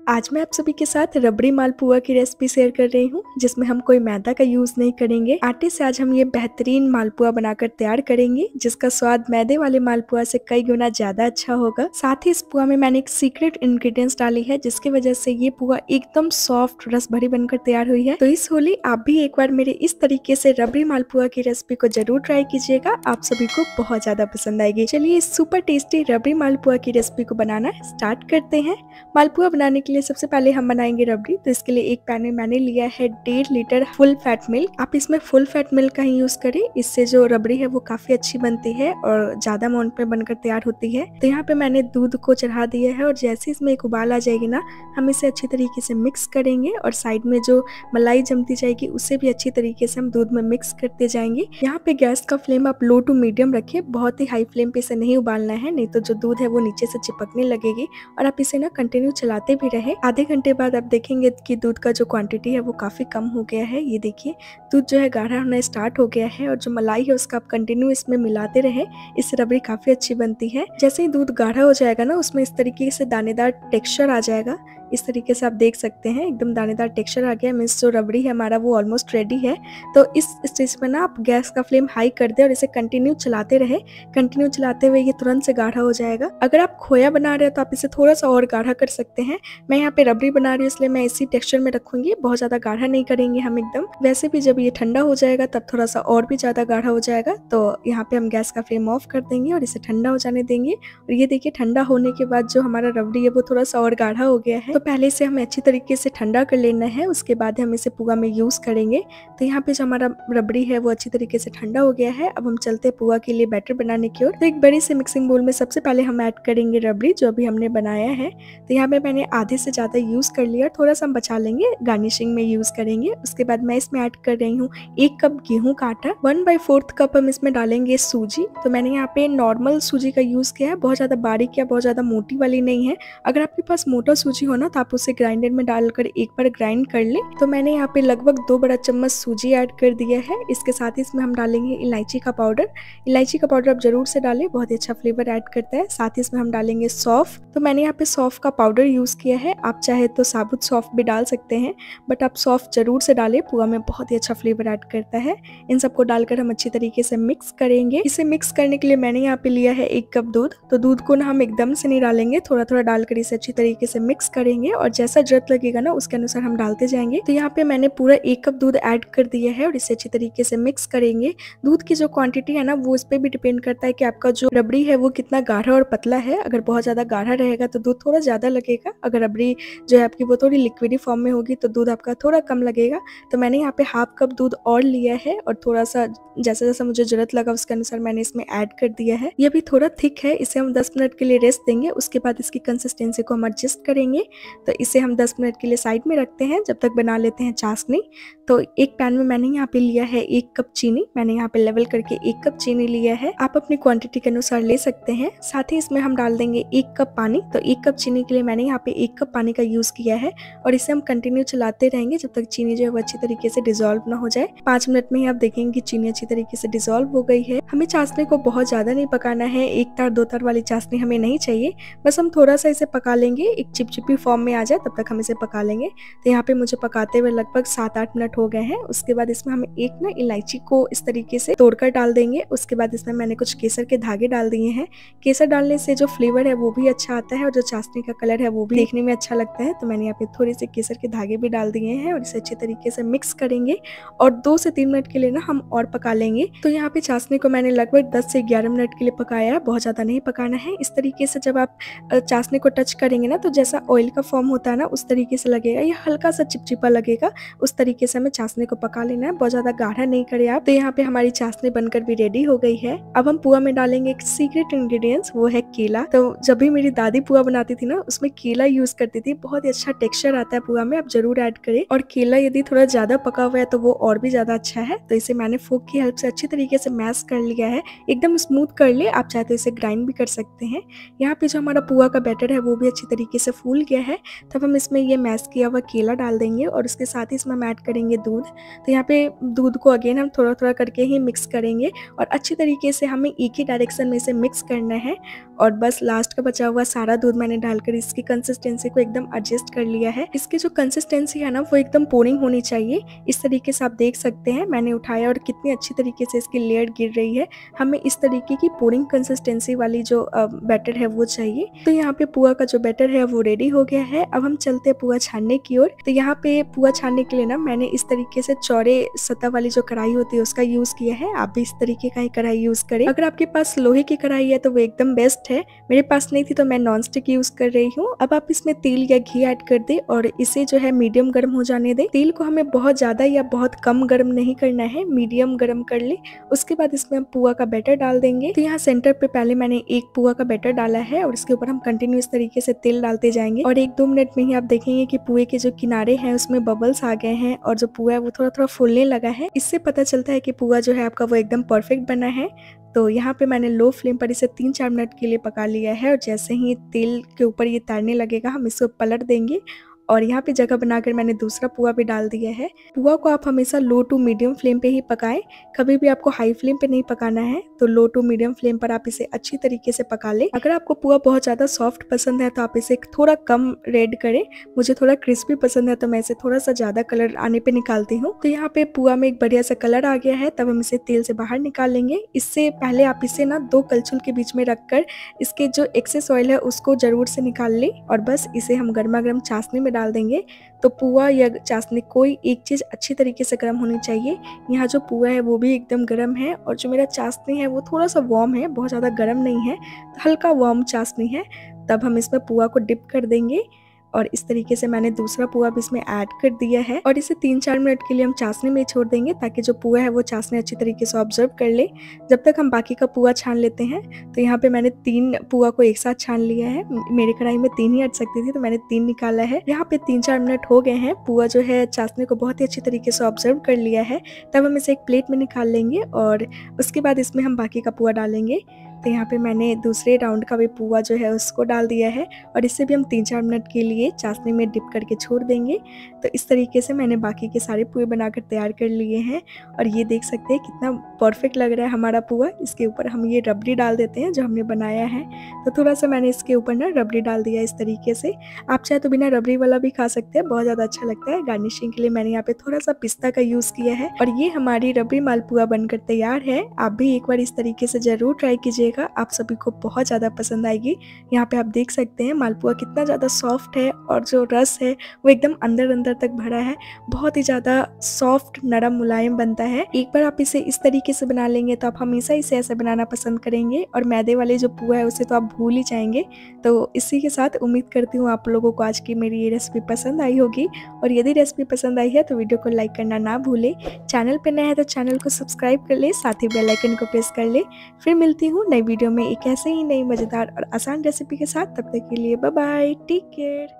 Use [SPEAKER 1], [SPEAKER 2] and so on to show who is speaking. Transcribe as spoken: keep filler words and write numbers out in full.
[SPEAKER 1] आज मैं आप सभी के साथ रबड़ी मालपुआ की रेसिपी शेयर कर रही हूँ, जिसमें हम कोई मैदा का यूज़ नहीं करेंगे। आटे से आज हम ये बेहतरीन मालपुआ बनाकर तैयार करेंगे, जिसका स्वाद मैदे वाले मालपुआ से कई गुना ज़्यादा अच्छा होगा। साथ ही इस पुआ में मैंने एक सीक्रेट इंग्रेडिएंट्स डाली है, जिसकी वजह से ये पुआ एकदम सॉफ्ट रस भरी बनकर तैयार हुई है। तो इस होली आप भी एक बार मेरे इस तरीके से रबड़ी मालपुआ की रेसिपी को जरूर ट्राई कीजिएगा, आप सभी को बहुत ज़्यादा पसंद आएगी। चलिए इस सुपर टेस्टी रबड़ी मालपुआ की रेसिपी को बनाना स्टार्ट करते हैं। मालपुआ बनाने के लिए सबसे पहले हम बनाएंगे रबड़ी। तो इसके लिए एक पैन में मैंने लिया है डेढ़ लीटर फुल फैट मिल्क। आप इसमें फुल फैट मिल्क का ही यूज करें, इससे जो रबड़ी है वो काफी अच्छी बनती है और ज्यादा अमाउंट में बनकर तैयार होती है। तो यहाँ पे मैंने दूध को चढ़ा दिया है और जैसे इसमें एक उबाल आ जाएगी ना, हम इसे अच्छी तरीके से मिक्स करेंगे और साइड में जो मलाई जमती जाएगी उसे भी अच्छी तरीके से हम दूध में मिक्स करते जाएंगे। यहाँ पे गैस का फ्लेम आप लो टू मीडियम रखिए, बहुत ही हाई फ्लेम पे इसे नहीं उबालना है, नहीं तो जो दूध है वो नीचे से चिपकने लगेगी। और आप इसे ना कंटिन्यू चलाते भी रहे। आधे घंटे बाद आप देखेंगे कि दूध का जो क्वांटिटी है वो काफी कम हो गया है। ये देखिए दूध जो है गाढ़ा होना स्टार्ट हो गया है और जो मलाई है उसका आप कंटिन्यू इसमें मिलाते रहे, इससे रबड़ी काफी अच्छी बनती है। जैसे ही दूध गाढ़ा हो जाएगा ना, उसमें इस तरीके से दानेदार टेक्सचर आ जाएगा। इस तरीके से आप देख सकते हैं एकदम दानेदार टेक्सचर आ गया, मीन्स जो रबड़ी है हमारा वो ऑलमोस्ट रेडी है। तो इस स्टेज पर ना आप गैस का फ्लेम हाई कर दे और इसे कंटिन्यू चलाते रहे। कंटिन्यू चलाते हुए ये तुरंत से गाढ़ा हो जाएगा। अगर आप खोया बना रहे हो तो आप इसे थोड़ा सा और गाढ़ा कर सकते हैं। मैं यहाँ पे रबड़ी बना रही हूँ इसलिए मैं इसी टेक्सचर में रखूंगी, बहुत ज्यादा गाढ़ा नहीं करेंगे हम एकदम। वैसे भी जब ये ठंडा हो जाएगा तब थोड़ा सा और भी ज्यादा गाढ़ा हो जाएगा। तो यहाँ पे हम गैस का फ्लेम ऑफ कर देंगे और इसे ठंडा हो जाने देंगे। और ये देखिए ठंडा होने के बाद जो हमारा रबड़ी है वो थोड़ा सा और गाढ़ा हो गया है। तो पहले इसे हमें अच्छी तरीके से ठंडा कर लेना है, उसके बाद हम इसे पुआ में यूज करेंगे। तो यहाँ पे जो हमारा रबड़ी है वो अच्छी तरीके से ठंडा हो गया है। अब हम चलते हैं पुआ के लिए बैटर बनाने की ओर। तो एक बड़ी से मिक्सिंग बोल में सबसे पहले हम ऐड करेंगे रबड़ी जो अभी हमने बनाया है। तो यहाँ पे मैंने आधे से ज्यादा यूज कर लिया, थोड़ा सा हम बचा लेंगे, गार्निशिंग में यूज करेंगे। उसके बाद मैं इसमें ऐड कर रही हूँ एक कप गेहूं का आटा। वन बाई फोर्थ कप हम इसमें डालेंगे सूजी। तो मैंने यहाँ पे नॉर्मल सूजी का यूज किया है, बहुत ज्यादा बारीक या बहुत ज्यादा मोटी वाली नहीं है। अगर आपके पास मोटा सूजी हो ना तो आप उसे ग्राइंडर में डालकर एक बार ग्राइंड कर ले। तो मैंने यहाँ पे लगभग दो बड़ा चम्मच सूजी ऐड कर दिया है। इसके साथ ही इसमें हम डालेंगे इलायची का पाउडर। इलायची का पाउडर आप जरूर से डालें, बहुत ही अच्छा फ्लेवर ऐड करता है। साथ ही इसमें हम डालेंगे सौंफ। तो मैंने यहाँ पे सौंफ का पाउडर यूज किया है, आप चाहे तो साबुत सौंफ भी डाल सकते हैं, बट आप सौंफ जरूर से डालें, पुआ में बहुत ही अच्छा फ्लेवर ऐड करता है। इन सबको डालकर हम अच्छी तरीके से मिक्स करेंगे। इसे मिक्स करने के लिए मैंने यहाँ पे लिया है एक कप दूध। तो दूध को ना हम एकदम से नहीं डालेंगे, थोड़ा थोड़ा डालकर इसे अच्छी तरीके से मिक्स करेंगे और जैसा जरूरत लगेगा ना उसके अनुसार हम डालते जाएंगे। तो यहाँ पे मैंने पूरा एक कप दूध ऐड कर दिया है और इसे अच्छी तरीके से मिक्स करेंगे। दूध की जो क्वांटिटी है ना वो इस पे भी डिपेंड करता है कि आपका जो रबड़ी है वो कितना गाढ़ा और पतला है। अगर बहुत ज्यादा गाढ़ा रहेगा तो दूध थोड़ा ज्यादा लगेगा, अगर रबड़ी जो है आपकी वो थोड़ी लिक्विडी फॉर्म में होगी तो दूध आपका थोड़ा कम लगेगा। तो मैंने यहाँ पे हाफ कप दूध और लिया है और थोड़ा सा जैसा जैसा मुझे जरूरत लगा उसके अनुसार मैंने इसमें ऐड कर दिया है। ये भी थोड़ा थिक है, इसे हम दस मिनट के लिए रेस्ट देंगे, उसके बाद इसकी कंसिस्टेंसी को हम एडजस्ट करेंगे। तो इसे हम दस मिनट के लिए साइड में रखते हैं, जब तक बना लेते हैं चाशनी। तो एक पैन में मैंने यहाँ पे लिया है एक कप चीनी। मैंने यहाँ पे लेवल करके एक कप चीनी लिया है, आप अपनी क्वांटिटी के अनुसार ले सकते हैं। साथ ही इसमें हम डाल देंगे एक कप पानी। तो एक कप चीनी के लिए मैंने यहाँ पे एक कप पानी का यूज किया है और इसे हम कंटिन्यू चलाते रहेंगे जब तक चीनी जो है वो अच्छी तरीके से डिजोल्व ना हो जाए। पांच मिनट में ही आप देखेंगे कि चीनी अच्छी तरीके से डिजोल्व हो गई है। हमें चाशनी को बहुत ज्यादा नहीं पकाना है, एक तार दो तार वाली चाशनी हमें नहीं चाहिए, बस हम थोड़ा सा इसे पका लेंगे, एक चिपचिपी फॉर्म में आ जाए तब तक हम इसे पका लेंगे। तो यहाँ पे मुझे पकाते हुए लगभग सात आठ मिनट हो गए हैं। उसके बाद इसमें हम एक ना इलायची को इस तरीके से तोड़कर डाल देंगे। उसके बाद इसमें मैंने कुछ केसर के धागे डाल दिए हैं। केसर डालने से जो फ्लेवर है वो भी अच्छा आता है और जो चाशनी का कलर है वो भी देखने में अच्छा लगता है। तो मैंने यहाँ पे थोड़े से केसर के धागे भी डाल दिए हैं और इसे अच्छे तरीके से मिक्स करेंगे और दो से तीन मिनट के लिए ना हम और पका लेंगे। तो यहाँ पे चाशनी को मैंने लगभग दस से ग्यारह मिनट के लिए पकाया है, बहुत ज्यादा नहीं पकाना है। इस तरीके से जब आप चाशनी को टच करेंगे ना तो जैसा ऑयल का फॉर्म होता है ना उस तरीके से लगेगा, ये हल्का सा चिपचिपा लगेगा, उस तरीके से हमें चाशनी को पका लेना है, बहुत ज्यादा गाढ़ा नहीं करे आप। तो यहाँ पे हमारी चाशनी बनकर भी रेडी हो गई है। अब हम पुआ में डालेंगे एक सीक्रेट इंग्रेडिएंट्स, वो है केला। तो जब भी मेरी दादी पुआ बनाती थी ना उसमें केला यूज करती थी, बहुत ही अच्छा टेक्सचर आता है पुआ में, आप जरूर ऐड करें। और केला यदि थोड़ा ज्यादा पका हुआ है तो वो और भी ज्यादा अच्छा है। तो इसे मैंने फोक की हेल्प से अच्छी तरीके से मैश कर लिया है, एकदम स्मूथ कर ले, आप चाहे तो इसे ग्राइंड भी कर सकते हैं। यहाँ पे जो हमारा पुआ का बैटर है वो भी अच्छी तरीके से फूल गया है। तब हम इसमें ये मैश किया हुआ केला डाल देंगे और उसके साथ ही इसमें हम ऐड करेंगे डालेंगे दूध। तो यहाँ पे दूध को अगेन हम थोड़ा-थोड़ा करके ही मिक्स करेंगे और अच्छी तरीके से हमें एक ही डायरेक्शन में इसे मिक्स करना है। और बस लास्ट का बचा हुआ सारा दूध मैंने डालकर इसकी कंसिस्टेंसी को एकदम एडजस्ट कर लिया है। इसकी जो कंसिस्टेंसी है ना वो एकदम पोरिंग होनी चाहिए। इस तरीके से आप देख सकते हैं मैंने उठाया और कितनी अच्छी तरीके से इसकी लेयर गिर रही है। हमें इस तरीके की पोरिंग कंसिस्टेंसी वाली जो बैटर है वो चाहिए। तो यहाँ पे पुआ का जो बैटर है वो रेडी हो गया है। अब हम चलते हैं पुआ छानने की ओर। तो यहाँ पे पुआ छानने के लिए ना मैंने इस तरीके से चौड़े सतह वाली जो कढ़ाई होती है उसका यूज किया है। आप भी इस तरीके का ही कढ़ाई यूज करें। अगर आपके पास लोहे की कढ़ाई है तो वो एकदम बेस्ट है। मेरे पास नहीं थी तो मैं नॉन स्टिक यूज कर रही हूँ। अब आप इसमें तेल या घी ऐड कर दे और इसे जो है मीडियम गर्म हो जाने दे। तेल को हमें बहुत ज्यादा या बहुत कम गर्म नहीं करना है, मीडियम गर्म कर ले। उसके बाद इसमें हम पुआ का बैटर डाल देंगे। तो यहाँ सेंटर पे पहले मैंने एक पुआ का बैटर डाला है और इसके ऊपर हम कंटिन्यू इस तरीके से तेल डालते जाएंगे और एक दो मिनट में ही आप देखेंगे कि पुए के जो किनारे हैं उसमें बबल्स आ गए हैं और जो पुआ है वो थोड़ा थोड़ा फूलने लगा है। इससे पता चलता है कि पुआ जो है आपका वो एकदम परफेक्ट बना है। तो यहाँ पे मैंने लो फ्लेम पर इसे तीन चार मिनट के लिए पका लिया है और जैसे ही तेल के ऊपर ये तैरने लगेगा हम इसको पलट देंगे और यहाँ पे जगह बनाकर मैंने दूसरा पुआ भी डाल दिया है। पुआ को आप हमेशा लो टू मीडियम फ्लेम पे ही पकाएं, कभी भी आपको हाई फ्लेम पे नहीं पकाना है। तो लो टू मीडियम फ्लेम पर आप इसे अच्छी तरीके से पका लें। अगर आपको पुआ बहुत ज़्यादा सॉफ्ट पसंद है तो आप इसे थोड़ा कम रेड करें। मुझे थोड़ा क्रिस्पी पसंद है तो मैं इसे थोड़ा सा ज़्यादा कलर आने पर निकालती हूँ। तो यहाँ पे पुआ में एक बढ़िया सा कलर आ गया है, तब हम इसे तेल से बाहर निकाल लेंगे। इससे पहले आप इसे ना दो कलछुल के बीच में रखकर इसके जो एक्सेस ऑयल है उसको जरूर से निकाल लें और बस इसे हम गर्मा गर्म चाशनी में डाल देंगे। तो पुआ या चाशनी कोई एक चीज़ अच्छी तरीके से गर्म होनी चाहिए। यहाँ जो पुआ है वो भी एकदम गर्म है और जो मेरा चाशनी है वो थोड़ा सा वार्म है, बहुत ज़्यादा गर्म नहीं है, हल्का वार्म चाशनी है। तब हम इसमें पुआ को डिप कर देंगे और इस तरीके से मैंने दूसरा पुआ भी इसमें ऐड कर दिया है और इसे तीन चार मिनट के लिए हम चाशनी में छोड़ देंगे ताकि जो पुआ है वो चाशनी अच्छी तरीके से ऑब्जर्व कर ले। जब तक हम बाकी का पुआ छान लेते हैं। तो यहाँ पे मैंने तीन पुआ को एक साथ छान लिया है। मेरी कढ़ाई में तीन ही अट सकती थी तो मैंने तीन निकाला है। यहाँ पे तीन चार मिनट हो गए हैं। पुआ जो है चाशनी को बहुत ही अच्छी तरीके से ऑब्जर्व कर लिया है। तब हम इसे एक प्लेट में निकाल लेंगे और उसके बाद इसमें हम बाकी का पुआ डालेंगे। तो यहाँ पे मैंने दूसरे राउंड का भी पुआ जो है उसको डाल दिया है और इसे भी हम तीन चार मिनट के लिए चाशनी में डिप करके छोड़ देंगे। तो इस तरीके से मैंने बाकी के सारे पुए बनाकर तैयार कर लिए हैं और ये देख सकते हैं कितना परफेक्ट लग रहा है हमारा पुआ। इसके ऊपर हम ये रबड़ी डाल देते हैं जो हमने बनाया है। तो थोड़ा सा मैंने इसके ऊपर ना रबड़ी डाल दिया इस तरीके से। आप चाहे तो बिना रबड़ी वाला भी खा सकते हैं, बहुत ज़्यादा अच्छा लगता है। गार्निशिंग के लिए मैंने यहाँ पे थोड़ा सा पिस्ता का यूज़ किया है और ये हमारी रबड़ी मालपुआ बनकर तैयार है। आप भी एक बार इस तरीके से ज़रूर ट्राई कीजिएगा, आप सभी को बहुत ज़्यादा पसंद आएगी। यहाँ पे आप देख सकते हैं मालपुआ कितना ज़्यादा सॉफ्ट है और जो रस है वो एकदम अंदर अंदर तक भरा है। बहुत ही ज़्यादा सॉफ्ट नरम मुलायम बनता है। एक बार आप इसे इस तरीके से बना लेंगे तो आप हमेशा इसे ऐसे बनाना पसंद करेंगे और मैदे वाले जो पुआ है उसे तो आप भूल ही जाएंगे। तो इसी के साथ उम्मीद करती हूँ आप लोगों को आज की मेरी ये रेसिपी पसंद आई होगी और यदि रेसिपी पसंद आई है तो वीडियो को लाइक करना ना भूलें। चैनल पर नया है तो चैनल को सब्सक्राइब कर ले, साथ ही बेल आइकन को प्रेस कर ले। फिर मिलती हूँ नई वीडियो में एक ऐसे ही नई मज़ेदार और आसान रेसिपी के साथ। तब तक के लिए बाय बाय, टेक केयर।